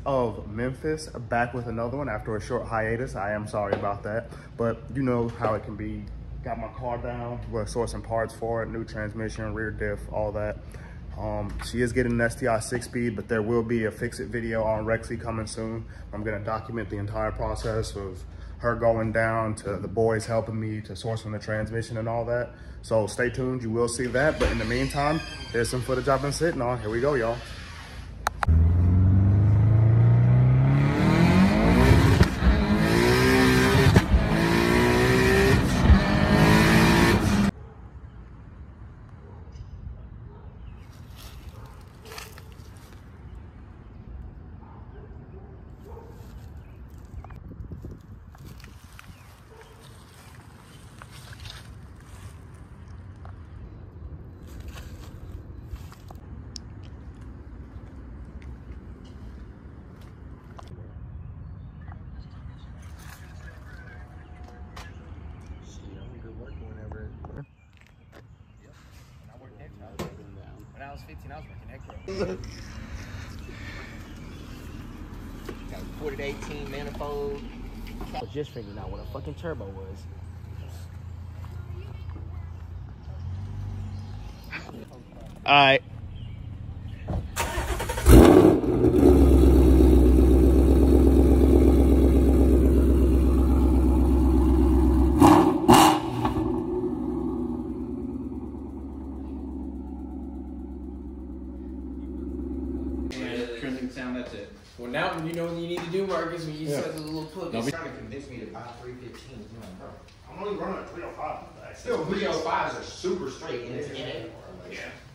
of Memphis, back with another one after a short hiatus. I am sorry about that, but you know how it can be. Got my car down, we're sourcing parts for it, new transmission, rear diff, all that. She is getting an STI 6-speed, but there will be a fix-it video on Rexy coming soon. I'm gonna document the entire process of her going down to the boys helping me to sourcing the transmission and all that. So stay tuned, you will see that. But in the meantime, there's some footage I've been sitting on. Here we go, y'all. When I was 15, I was working Echo. Got a 40 to 18 manifold. I was just figuring out what a fucking turbo was. All right. Sound, that's it. Well, now you know what you need to do, Marcus, when you set the little plug. He's trying to convince me to buy 315s. You know, bro. I'm only running a 305. Still, 305s are super straight and it's in it. Yeah.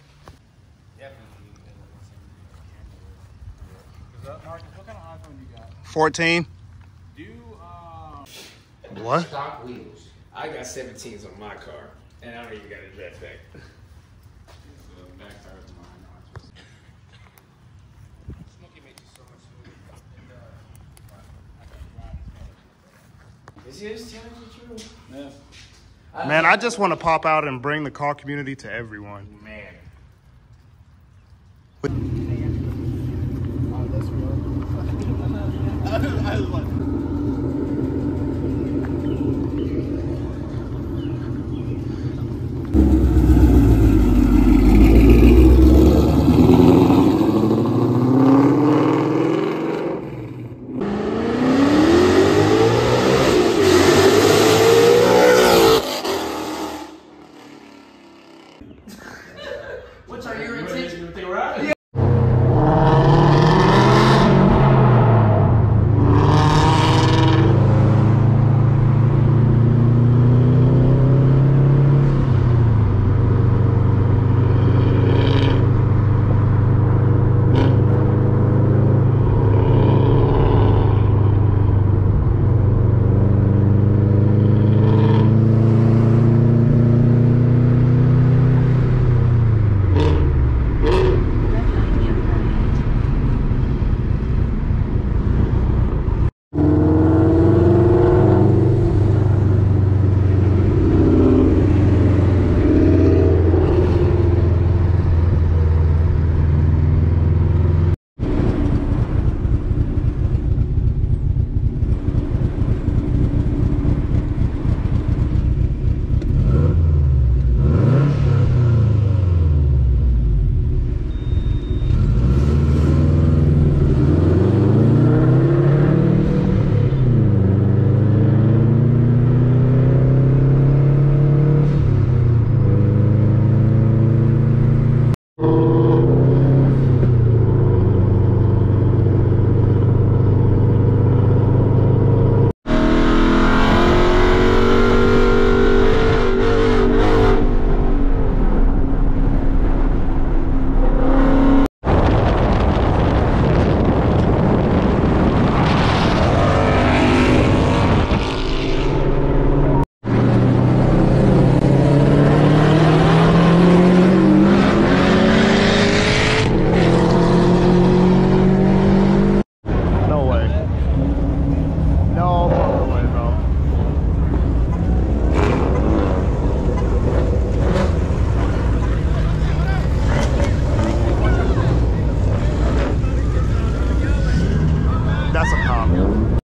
Marcus, what kind of iPhone you got? 14. Do What? Stock wheels. I got 17s on my car, and I don't even got a jetpack. the back tires of mine. Smoky makes you so much food. Is yours telling you the truth? Yeah. Man, I just want to pop out and bring the car community to everyone. Man. Which are your intentions? They were out. That's a comment.